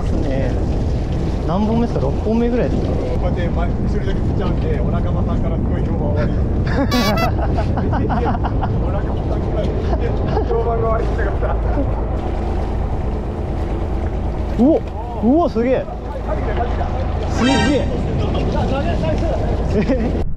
ますね。何本目ですか？6本目ぐらいですか？ こうやって後ろだけ振っちゃうんで、お仲間さんからすごい評判悪い。お仲間さんから評判が悪いってことだ。 うおすげえ、すげえ